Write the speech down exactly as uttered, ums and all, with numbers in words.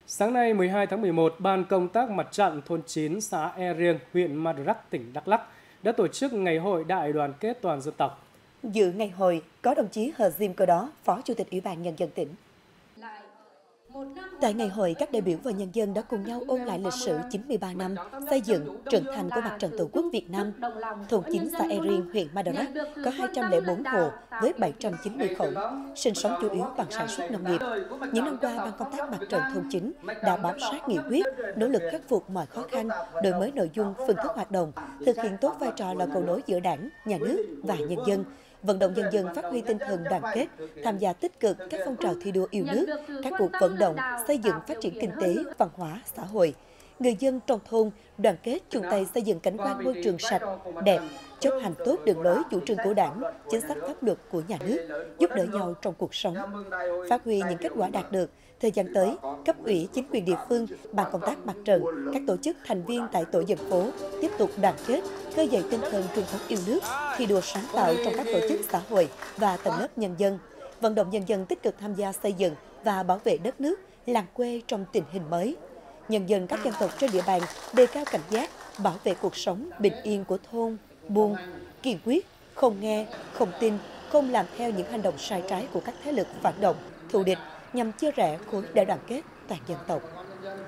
Sáng nay mười hai tháng mười một, Ban công tác mặt trận thôn chín xã E Riêng, huyện Madrak, tỉnh Đắk Lắk đã tổ chức ngày hội đại đoàn kết toàn dân tộc. Dự ngày hội có đồng chí Hờ Diêm Cơ Đó, Phó Chủ tịch Ủy ban Nhân dân tỉnh. Tại ngày hội, các đại biểu và nhân dân đã cùng nhau ôn lại lịch sử chín mươi ba năm xây dựng, trưởng thành của Mặt trận Tổ quốc Việt Nam. Thôn chín xã E Riêng, huyện Madrak có hai trăm lẻ bốn hộ với bảy trăm chín mươi khẩu, sinh sống chủ yếu bằng sản xuất nông nghiệp. Những năm qua, Ban công tác Mặt trận thôn chín đã bám sát nghị quyết, nỗ lực khắc phục mọi khó khăn, đổi mới nội dung, phương thức hoạt động, thực hiện tốt vai trò là cầu nối giữa Đảng, Nhà nước và nhân dân, vận động nhân dân phát huy tinh thần đoàn kết, tham gia tích cực các phong trào thi đua yêu nước, các cuộc vận động xây dựng phát triển kinh tế, văn hóa, xã hội. Người dân trong thôn đoàn kết chung tay xây dựng cảnh quan môi trường sạch, đẹp, chấp hành tốt đường lối chủ trương của Đảng, chính sách pháp luật của nhà nước, giúp đỡ nhau trong cuộc sống. Phát huy những kết quả đạt được, thời gian tới, cấp ủy, chính quyền địa phương, ban công tác mặt trận, các tổ chức thành viên tại tổ dân phố tiếp tục đoàn kết, khơi dậy tinh thần truyền thống yêu nước, thi đua sáng tạo trong các tổ chức xã hội và tầng lớp nhân dân, vận động nhân dân tích cực tham gia xây dựng và bảo vệ đất nước, làng quê trong tình hình mới. Nhân dân các dân tộc trên địa bàn đề cao cảnh giác, bảo vệ cuộc sống bình yên của thôn, buôn, kiên quyết, không nghe, không tin, không làm theo những hành động sai trái của các thế lực phản động, thù địch nhằm chia rẽ khối đại đoàn kết toàn dân tộc.